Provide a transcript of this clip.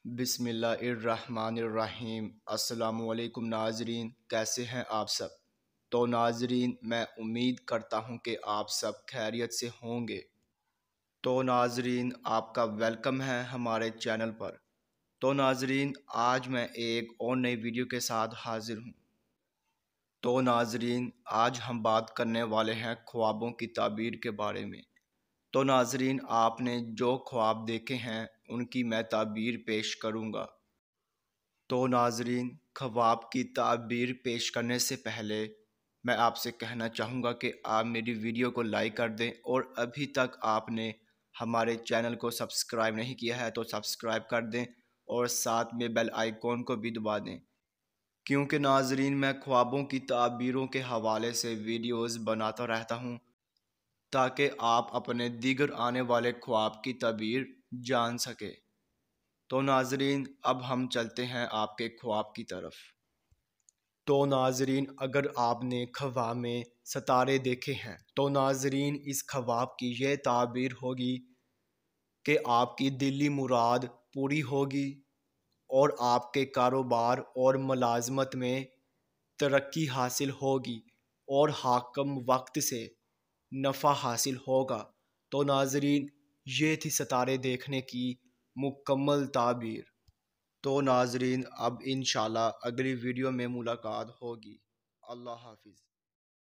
بسم اللہ الرحمن الرحیم۔ السلام علیکم ناظرین، کیسے ہیں آپ سب؟ تو ناظرین، میں امید کرتا ہوں کہ آپ سب خیریت سے ہوں گے۔ تو ناظرین، آپ کا ویلکم ہے ہمارے چینل پر۔ تو ناظرین، آج میں ایک اور نئی ویڈیو کے ساتھ حاضر ہوں۔ تو ناظرین، آج ہم بات کرنے والے ہیں خوابوں کی تعبیر کے بارے میں۔ تو ناظرین، آپ نے جو خواب دیکھے ہیں ان کی میں تعبیر پیش کروں گا۔ تو ناظرین، خواب کی تعبیر پیش کرنے سے پہلے میں آپ سے کہنا چاہوں گا کہ آپ میری ویڈیو کو لائک کر دیں، اور ابھی تک آپ نے ہمارے چینل کو سبسکرائب نہیں کیا ہے تو سبسکرائب کر دیں، اور ساتھ میں بیل آئیکن کو بھی دبا دیں، کیونکہ ناظرین میں خوابوں کی تعبیروں کے حوالے سے ویڈیوز بناتا رہتا ہوں تاکہ آپ اپنے دیگر آنے والے خواب کی تعبیر جان سکے۔ تو ناظرین، اب ہم چلتے ہیں آپ کے خواب کی طرف۔ تو ناظرین، اگر آپ نے خواب میں ستارے دیکھے ہیں تو ناظرین اس خواب کی یہ تعبیر ہوگی کہ آپ کی دلی مراد پوری ہوگی، اور آپ کے کاروبار اور ملازمت میں ترقی حاصل ہوگی، اور حاکم وقت سے نفع حاصل ہوگا۔ تو ناظرین، یہ تھی ستارے دیکھنے کی مکمل تعبیر۔ تو ناظرین، اب انشاءاللہ اگلی ویڈیو میں ملاقات ہوگی۔ اللہ حافظ۔